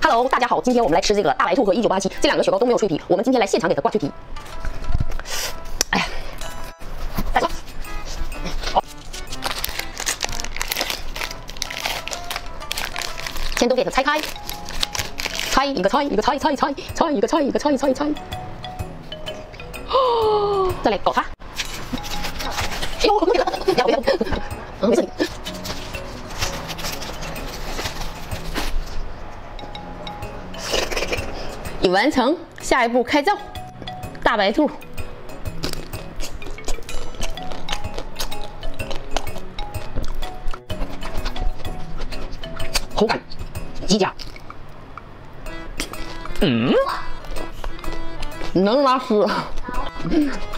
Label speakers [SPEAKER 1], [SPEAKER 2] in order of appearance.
[SPEAKER 1] Hello， 大家好，今天我们来吃这个大白兔和1987这两个雪糕都没有脆皮，我们今天来现场给它挂脆皮。哎呀，大家，先都给它拆开，拆一个拆一个拆拆拆拆一个拆一个拆拆拆。哦，再来搞它。哎呦，不要，没事。已完成，下一步开灶。大白兔，口感极佳。能拉丝。